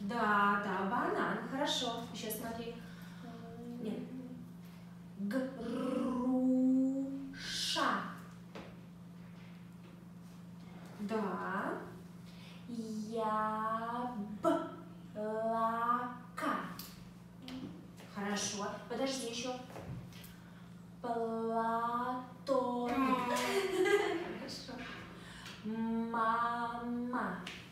Да, да, банан. Хорошо. Еще смотри. Нет. Груша. Да. Яблоко. Хорошо. Подожди еще. Платон. Хорошо. Мама.